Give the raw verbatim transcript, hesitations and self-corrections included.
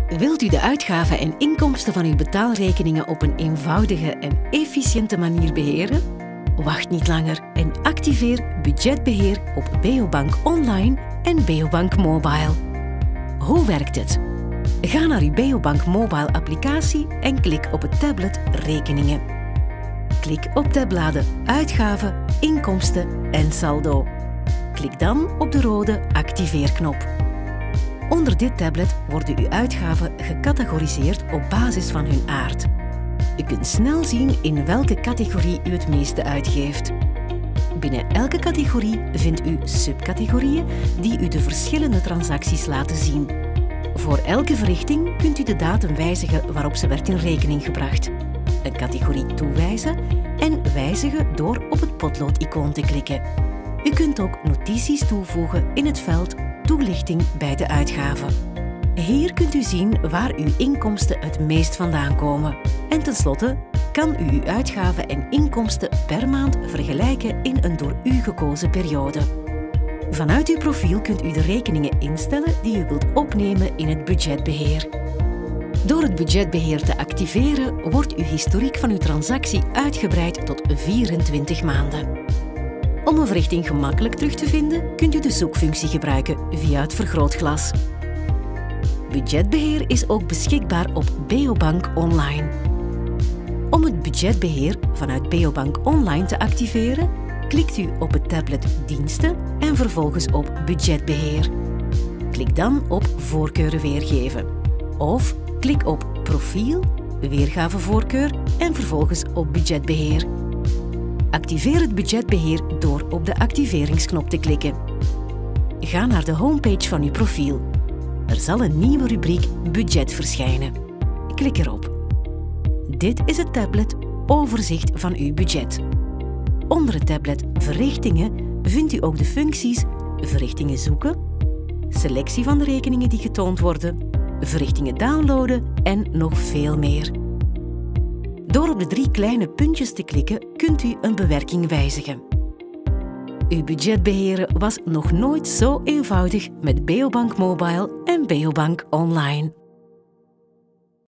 Wilt u de uitgaven en inkomsten van uw betaalrekeningen op een eenvoudige en efficiënte manier beheren? Wacht niet langer en activeer budgetbeheer op Beobank Online en Beobank Mobile. Hoe werkt het? Ga naar uw Beobank Mobile applicatie en klik op het tablet Rekeningen. Klik op tabbladen Uitgaven, Inkomsten en Saldo. Klik dan op de rode Activeerknop. Onder dit tablet worden uw uitgaven gecategoriseerd op basis van hun aard. U kunt snel zien in welke categorie u het meeste uitgeeft. Binnen elke categorie vindt u subcategorieën die u de verschillende transacties laten zien. Voor elke verrichting kunt u de datum wijzigen waarop ze werd in rekening gebracht, een categorie toewijzen en wijzigen door op het potlood-icoon te klikken. U kunt ook notities toevoegen in het veld Toelichting bij de uitgaven. Hier kunt u zien waar uw inkomsten het meest vandaan komen. En tenslotte kan u uw uitgaven en inkomsten per maand vergelijken in een door u gekozen periode. Vanuit uw profiel kunt u de rekeningen instellen die u wilt opnemen in het budgetbeheer. Door het budgetbeheer te activeren wordt uw historiek van uw transactie uitgebreid tot vierentwintig maanden. Om een verrichting gemakkelijk terug te vinden, kunt u de zoekfunctie gebruiken via het vergrootglas. Budgetbeheer is ook beschikbaar op Beobank Online. Om het budgetbeheer vanuit Beobank Online te activeren, klikt u op het tablet Diensten en vervolgens op Budgetbeheer. Klik dan op Voorkeuren weergeven. Of klik op Profiel, Weergavevoorkeur en vervolgens op Budgetbeheer. Activeer het budgetbeheer door op de activeringsknop te klikken. Ga naar de homepage van uw profiel. Er zal een nieuwe rubriek Budget verschijnen. Klik erop. Dit is het tablet Overzicht van uw budget. Onder het tablet Verrichtingen vindt u ook de functies Verrichtingen zoeken, selectie van de rekeningen die getoond worden, verrichtingen downloaden en nog veel meer. Door op de drie kleine puntjes te klikken kunt u een bewerking wijzigen. Uw budget beheren was nog nooit zo eenvoudig met Beobank Mobile en Beobank Online.